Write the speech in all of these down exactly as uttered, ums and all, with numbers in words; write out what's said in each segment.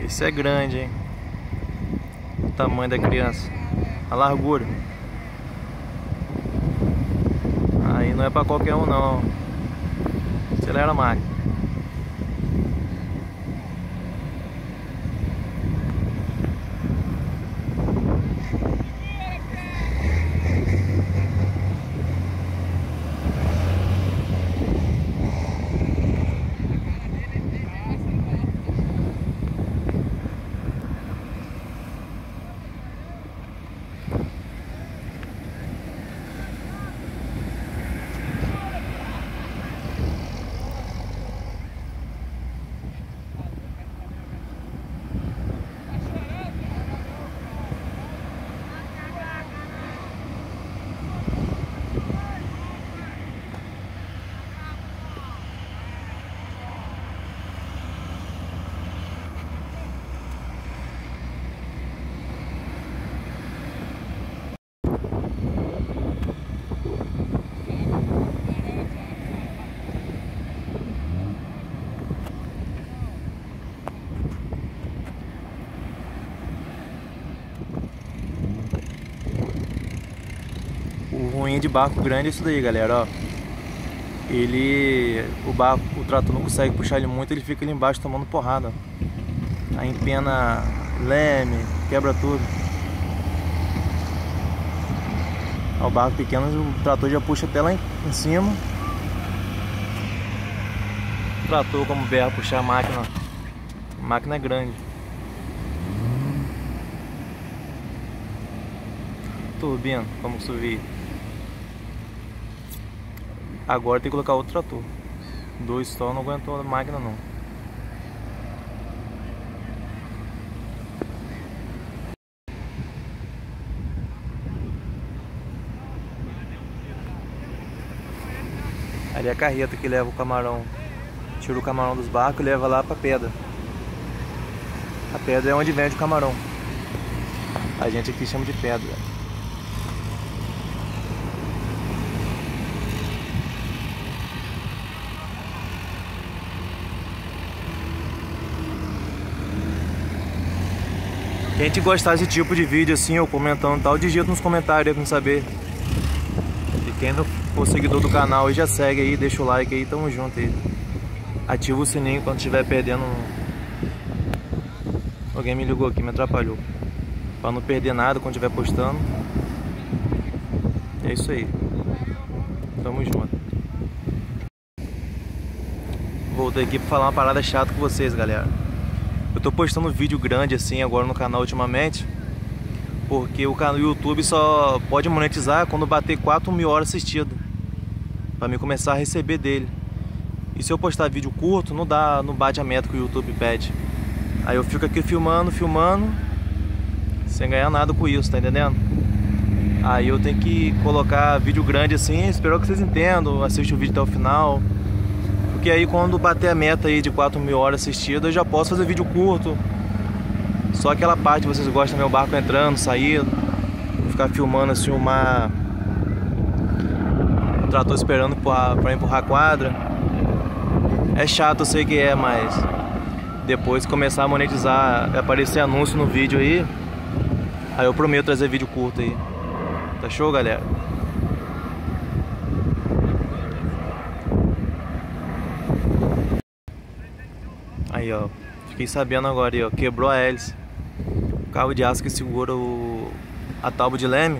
Esse é grande, hein? O tamanho da criança, a largura. Aí não é pra qualquer um não. Acelera a máquina. O ruim de barco grande é isso daí, galera, ó. Ele... o barco, o trator não consegue puxar ele muito, ele fica ali embaixo tomando porrada. Aí empena leme, quebra tudo. Ó, o barco pequeno, o trator já puxa até lá em, em cima. O trator, como berra, puxar a máquina. A máquina é grande. Turbina, como subir. Agora tem que colocar outro trator. Dois só não aguentou a máquina não. Ali é a carreta que leva o camarão. Tira o camarão dos barcos e leva lá pra pedra. A pedra é onde vende o camarão. A gente aqui chama de pedra. Quem te gostar desse tipo de vídeo assim, ou comentando tal, digita nos comentários aí pra me saber. E quem não for seguidor do canal aí já segue aí, deixa o like aí, tamo junto aí. Ativa o sininho quando estiver perdendo. Alguém me ligou aqui, me atrapalhou. Pra não perder nada quando estiver postando. É isso aí. Tamo junto. Voltei aqui pra falar uma parada chata com vocês, galera. Eu tô postando vídeo grande assim agora no canal ultimamente, porque o canal YouTube só pode monetizar quando bater quatro mil horas assistidas, pra mim começar a receber dele. E se eu postar vídeo curto, não dá, não bate a meta que o YouTube pede. Aí eu fico aqui filmando, filmando, sem ganhar nada com isso, tá entendendo? Aí eu tenho que colocar vídeo grande assim, espero que vocês entendam, assistam o vídeo até o final. Porque aí quando bater a meta aí de quatro mil horas assistidas, eu já posso fazer vídeo curto. Só aquela parte que vocês gostam do meu barco entrando, saindo, ficar filmando assim uma... o trator esperando pra empurrar a quadra. É chato, eu sei que é, mas depois que começar a monetizar, vai aparecer anúncio no vídeo aí, aí eu prometo trazer vídeo curto aí. Tá show, galera? Aí, ó, fiquei sabendo agora aí, ó, quebrou a hélice. O cabo de aço que segura o... a tábua de leme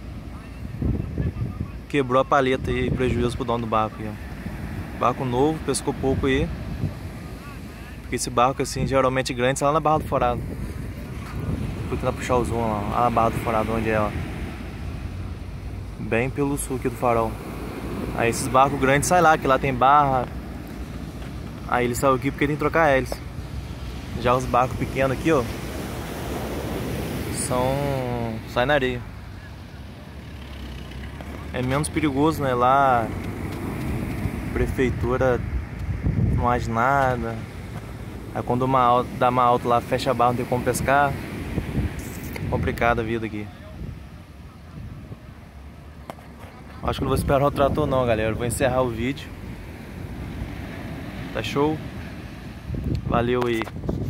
quebrou a paleta aí, prejuízo pro dono do barco aí, ó. Barco novo, pescou pouco aí. Porque esse barco assim, geralmente grande, está lá na Barra do Forado. Vou tentar puxar o zoom lá, lá na Barra do Forado, onde é, ó. Bem pelo sul aqui do farol. Aí esses barcos grandes saem lá, que lá tem barra. Aí ele saiu aqui porque tem que trocar hélice. Já os barcos pequenos aqui, ó, são... sai na areia. É menos perigoso, né? Lá a prefeitura não age nada. Aí quando uma, dá uma alta lá, fecha a barra, não tem como pescar. Complicada a vida aqui. Acho que não vou esperar o trator não, galera. Vou encerrar o vídeo. Tá show? Valeu aí.